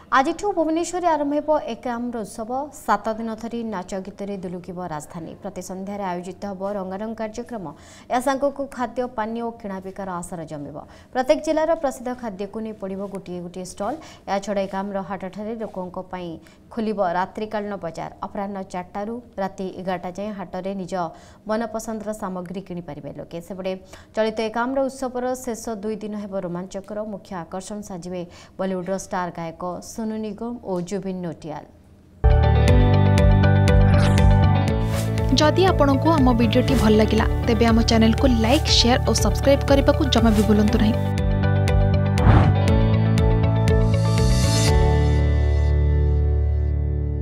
आज भुवनेश्वर आरंभ हो एकाम्र उत्सव 7 दिन धरी नाच गीत दुलुकिब राजधानी। प्रति संध्यार आयोजित होब रंगारंग कार्यक्रम। या सांगक खाद्य पानी और किणाबिकार आसर जमिब। प्रत्येक जिलार प्रसिद्ध खाद्य को नहीं पड़ो गोटे गोटे स्टल। या छड़ा एकाम्र हाटठारे लोकों खोलिब रात्रिकालीन बजार। अपराह 4टारू राति 11टा जाए हाटरे निज मनपसंदर सामग्री किणिपारे लोके। सेपटे चलित एकाम्र उत्सवर शेष 2 दिन हेब रोमांचकर। मुख्य आकर्षण साजिबे बॉलीवुड स्टार गायक सोनू निगम और जुबिन नौटियाल। जदि आपंक आम भिडी भल लगा तेब आम चैनल को लाइक शेयर और सब्सक्राइब करने को जमा भी भूलु नहीं।